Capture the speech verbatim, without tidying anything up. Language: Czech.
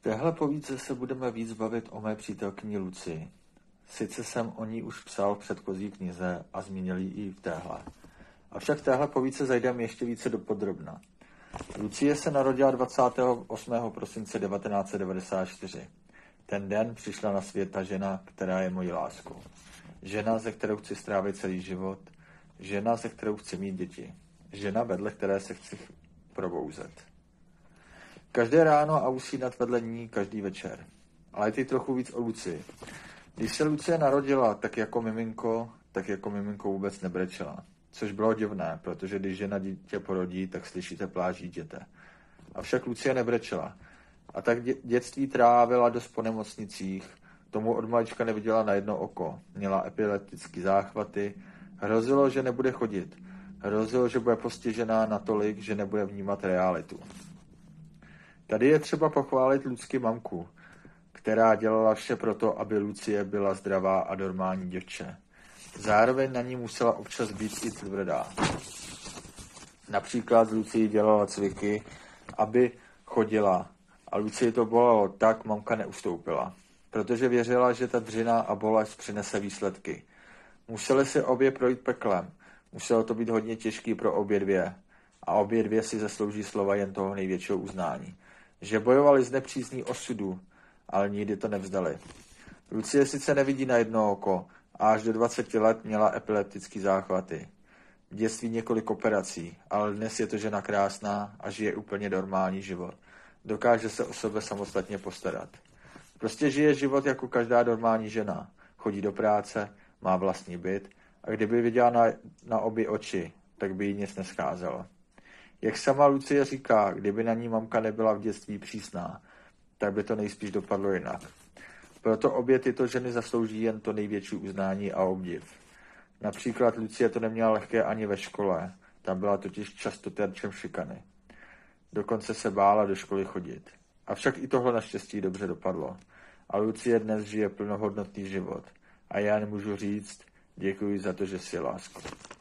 téhle povídce se budeme víc bavit o mé přítelkyni Lucii. Sice jsem o ní už psal v předchozí knize a zmínil ji i v téhle. Avšak v téhle povídce zajdeme ještě více dopodrobna. Lucie se narodila dvacátého osmého prosince devatenáct set devadesát čtyři. Ten den přišla na svět ta žena, která je mojí láskou. Žena, ze kterou chci strávit celý život. Žena, ze kterou chci mít děti. Žena, vedle které se chci probouzet. Každé ráno a usínat vedle ní každý večer. Ale teď trochu víc o Lucii. Když se Lucie narodila, tak jako miminko, tak jako miminko vůbec nebrečela. Což bylo divné, protože když žena dítě porodí, tak slyšíte pláč dítěte. Avšak Lucie nebrečela. A tak dě- dětství trávila dost po nemocnicích, tomu od malička neviděla na jedno oko. Měla epileptické záchvaty, hrozilo, že nebude chodit. Hrozilo, že bude postižená natolik, že nebude vnímat realitu. Tady je třeba pochválit Lucky mamku, která dělala vše proto, aby Lucie byla zdravá a normální děvče. Zároveň na ní musela občas být i tvrdá. Například Lucie dělala cviky, aby chodila, a Lucie to bolelo, tak mamka neustoupila, protože věřila, že ta dřina a bolest přinese výsledky. Museli si obě projít peklem, muselo to být hodně těžký pro obě dvě, a obě dvě si zaslouží slova jen toho největšího uznání. Že bojovali s nepřízní osudu, ale nikdy to nevzdali. Lucie sice nevidí na jedno oko a až do dvaceti let měla epileptické záchvaty. V dětství několik operací, ale dnes je to žena krásná a žije úplně normální život. Dokáže se o sebe samostatně postarat. Prostě žije život jako každá normální žena. Chodí do práce, má vlastní byt a kdyby viděla na, na obě oči, tak by jí nic nescházelo. Jak sama Lucie říká, kdyby na ní mamka nebyla v dětství přísná, tak by to nejspíš dopadlo jinak. Proto obě tyto ženy zaslouží jen to největší uznání a obdiv. Například Lucie to neměla lehké ani ve škole, tam byla totiž často terčem šikany. Dokonce se bála do školy chodit. Avšak i tohle naštěstí dobře dopadlo. A Lucie dnes žije plnohodnotný život. A já nemůžu říct, děkuji za to, že jsi lásko.